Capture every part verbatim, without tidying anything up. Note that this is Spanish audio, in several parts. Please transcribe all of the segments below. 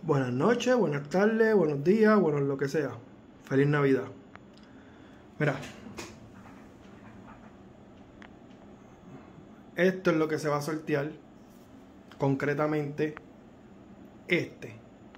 Buenas noches, buenas tardes, buenos días, bueno, lo que sea. Feliz Navidad. Mira. Esto es lo que se va a sortear. Concretamente, este.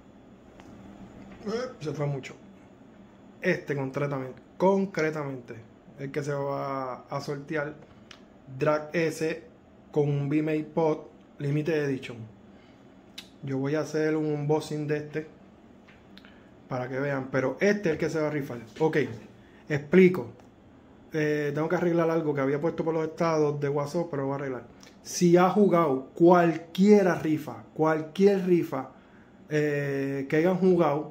Se fue mucho. Este concretamente. Concretamente. El que se va a sortear. Drag S con un V-Mate Pod Limited Edition. Yo voy a hacer un unboxing de este para que vean, pero este es el que se va a rifar. Ok, explico. Eh, tengo que arreglar algo que había puesto por los estados de WhatsApp, pero lo voy a arreglar. Si has jugado cualquiera rifa, cualquier rifa eh, que hayan jugado,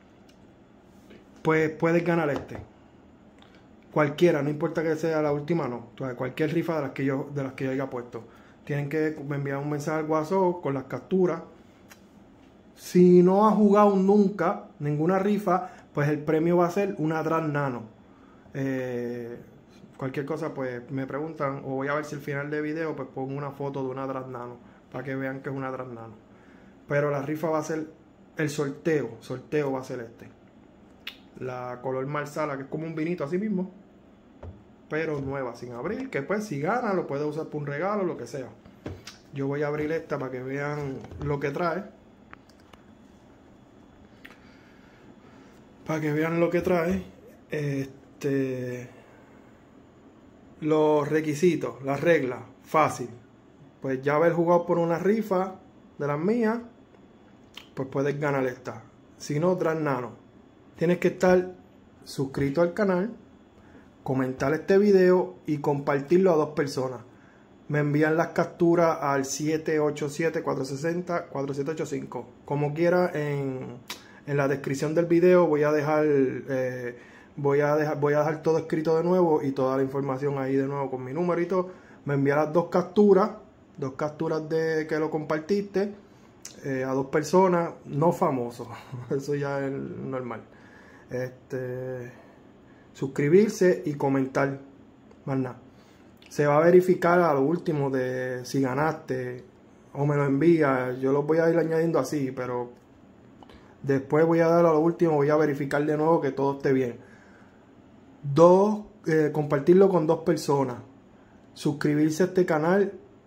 pues puedes ganar este. Cualquiera, no importa que sea la última, no. Entonces, cualquier rifa de las que yo, de las que yo haya puesto. Tienen que enviar un mensaje al WhatsApp con las capturas. Si no has jugado nunca ninguna rifa, pues el premio va a ser una Drag Nano. Eh, cualquier cosa, pues me preguntan, o voy a ver si al final del video pues pongo una foto de una Drag Nano para que vean que es una Drag Nano. Pero la rifa va a ser el sorteo, sorteo va a ser este. La color marsala, que es como un vinito así mismo, pero nueva, sin abrir, que pues si gana lo puede usar por un regalo, lo que sea. Yo voy a abrir esta para que vean lo que trae. Para que vean lo que trae. Este, los requisitos, las reglas, fácil. Pues ya haber jugado por una rifa de las mías, pues puedes ganar esta. Si no, Drag Nano. Tienes que estar suscrito al canal, comentar este video y compartirlo a dos personas. Me envían las capturas al siete ocho siete, cuatro seis cero, cuatro siete ocho cinco. Como quiera, en, en la descripción del video voy a dejar eh, voy a dejar voy a dejar todo escrito de nuevo y toda la información ahí de nuevo con mi numerito. Me envían las dos capturas, dos capturas de que lo compartiste eh, a dos personas, no famosos. Eso ya es normal. Este, suscribirse y comentar, más nada. Se va a verificar a lo último de si ganaste o me lo envía. Yo lo voy a ir añadiendo así, pero después voy a dar a lo último, voy a verificar de nuevo que todo esté bien. Dos, eh, compartirlo con dos personas. Suscribirse a este canal.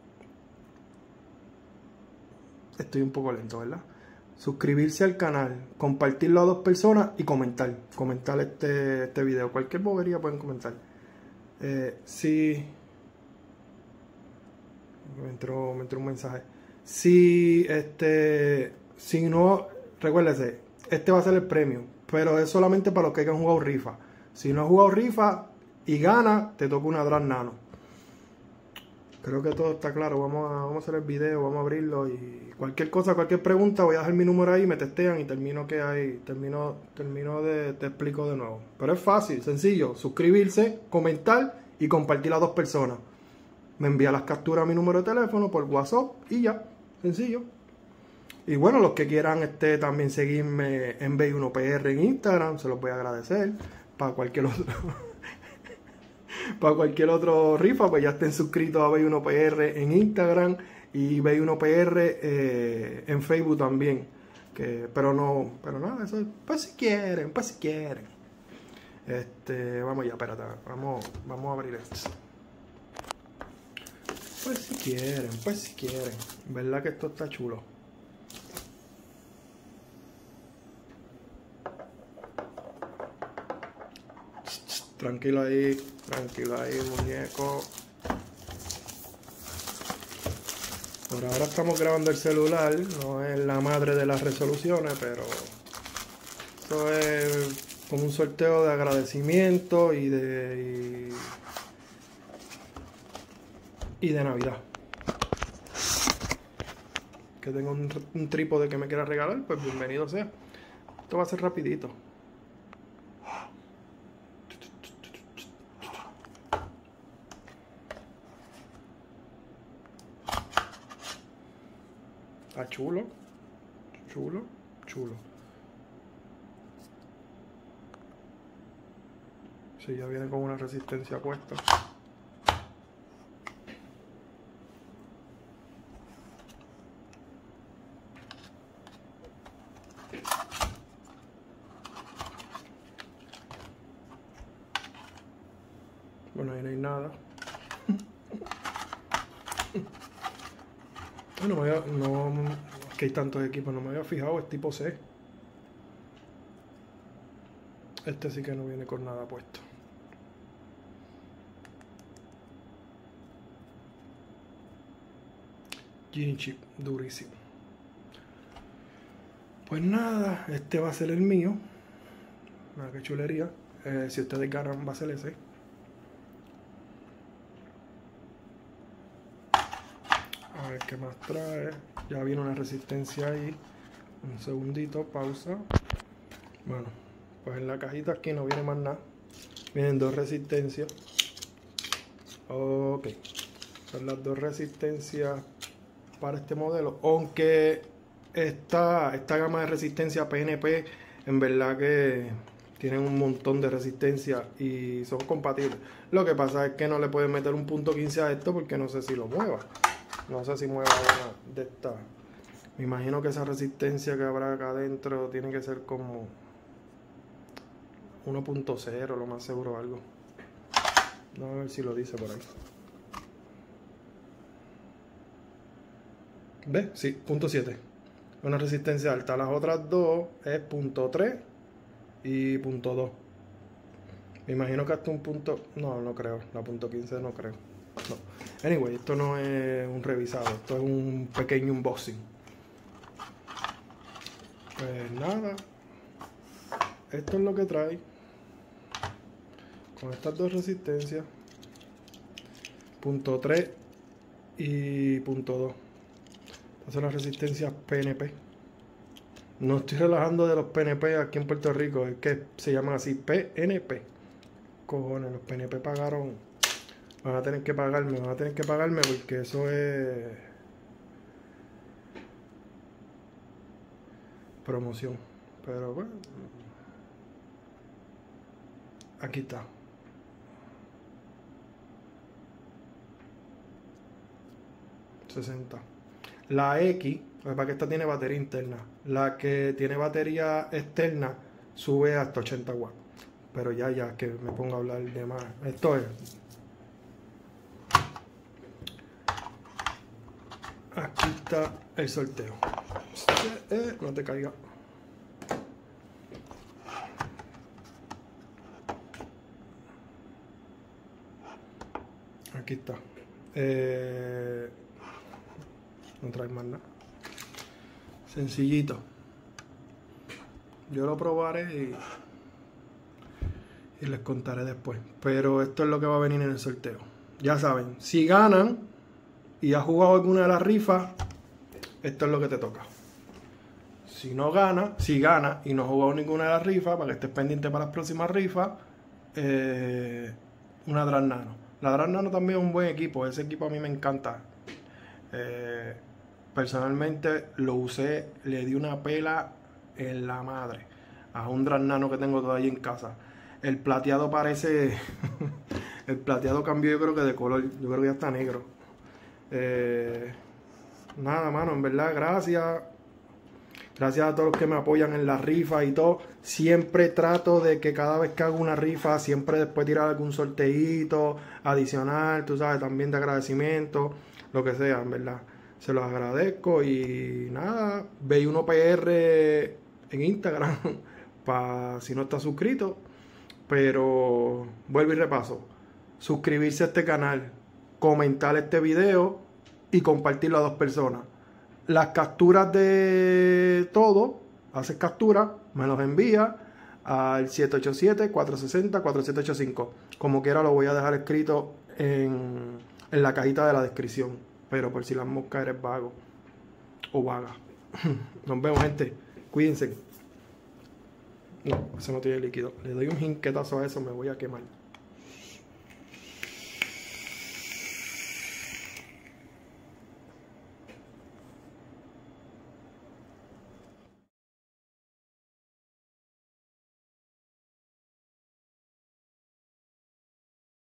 Estoy un poco lento, ¿verdad? Suscribirse al canal, compartirlo a dos personas y comentar. Comentar este, este video. Cualquier bobería pueden comentar. Eh, si... Me entró, me entró un mensaje. Si, este... Si no... Recuérdese, este va a ser el premio. Pero es solamente para los que hayan jugado rifa. Si no has jugado rifa y gana, te toca una Drag Nano. Creo que todo está claro. Vamos a, vamos a hacer el video, vamos a abrirlo y cualquier cosa, cualquier pregunta, voy a dejar mi número ahí, me testean y termino que hay, termino, termino de, te explico de nuevo. Pero es fácil, sencillo, suscribirse, comentar y compartir a dos personas. Me envía las capturas a mi número de teléfono por WhatsApp y ya, sencillo. Y bueno, los que quieran este también seguirme en B uno P R en Instagram, se los voy a agradecer. Para cualquier otro para cualquier otro rifa, pues ya estén suscritos a B uno P R en Instagram y B uno P R eh, en Facebook también. Que, pero no, pero nada, eso pues si quieren, pues si quieren. Este, vamos ya, espérate, vamos, vamos a abrir esto. Pues si quieren, pues si quieren. ¿Verdad que esto está chulo? Tranquilo ahí, tranquilo ahí, muñeco. Por ahora estamos grabando el celular, no es la madre de las resoluciones, pero esto es como un sorteo de agradecimiento y de y, y de Navidad. Que tengo un, un trípode que me quiera regalar, pues bienvenido sea. Esto va a ser rapidito. Está chulo, chulo, chulo. Sí, ya viene con una resistencia puesta. Bueno, ahí no hay nada. Bueno, no, me había, no, que hay tantos equipos, no me había fijado, es tipo C. Este sí que no viene con nada puesto. Genie chip, durísimo. Pues nada, este va a ser el mío. Nada, qué chulería. Eh, si ustedes ganan, va a ser ese. A ver qué más trae. Ya viene una resistencia ahí. Un segundito, pausa. Bueno, pues en la cajita aquí no viene más nada. Vienen dos resistencias. Ok. Son las dos resistencias para este modelo. Aunque esta, esta gama de resistencia P N P, en verdad que tienen un montón de resistencia y son compatibles. Lo que pasa es que no le pueden meter un punto quince a esto porque no sé si lo mueva. No sé si mueva una de estas. Me imagino que esa resistencia que habrá acá adentro tiene que ser como uno punto cero, lo más seguro, algo. Vamos a ver si lo dice por ahí. ¿Ves? Sí, punto siete. Una resistencia alta. Las otras dos es punto tres y punto dos. Me imagino que hasta un punto... No, no creo. La punto quince no creo. No. Anyway, esto no es un revisado. Esto es un pequeño unboxing. Pues nada. Esto es lo que trae. Con estas dos resistencias. Punto tres y punto dos. Estas son las resistencias P N P. No estoy relajando de los P N P aquí en Puerto Rico. Es que se llaman así P N P. Cojones, los P N P pagaron. Van a tener que pagarme, van a tener que pagarme porque eso es promoción. Pero bueno, aquí está. sesenta. La X, para que esta tiene batería interna. La que tiene batería externa sube hasta ochenta watts. Pero ya, ya, que me pongo a hablar de más. Esto es. Aquí está el sorteo. Eh, no te caiga. Aquí está. Eh, no trae más nada. Sencillito. Yo lo probaré y, y les contaré después. Pero esto es lo que va a venir en el sorteo. Ya saben, si ganan y has jugado alguna de las rifas, esto es lo que te toca. Si no gana, si gana y no has jugado ninguna de las rifas, para que estés pendiente para las próximas rifas, eh, una Drag Nano. La Drag Nano también es un buen equipo, ese equipo a mí me encanta. Eh, personalmente lo usé, le di una pela en la madre a un Drag Nano que tengo todavía en casa. El plateado parece, el plateado cambió yo creo que de color, yo creo que ya está negro. Eh, nada, mano, en verdad, gracias. Gracias a todos los que me apoyan en las rifas y todo. Siempre trato de que cada vez que hago una rifa, siempre después tirar algún sorteíto adicional, tú sabes, también de agradecimiento, lo que sea, en verdad. Se los agradezco y nada, B uno P R en Instagram, para si no estás suscrito. Pero vuelvo y repaso. Suscribirse a este canal, comentar este video y compartirlo a dos personas. Las capturas de todo, haces captura, me los envía al siete ocho siete, cuatro seis cero, cuatro siete ocho cinco. Como quiera lo voy a dejar escrito en, en la cajita de la descripción. Pero por si las moscas eres vago o vaga. Nos vemos, gente. Cuídense. No, eso no tiene líquido. Le doy un jinquetazo a eso, me voy a quemar.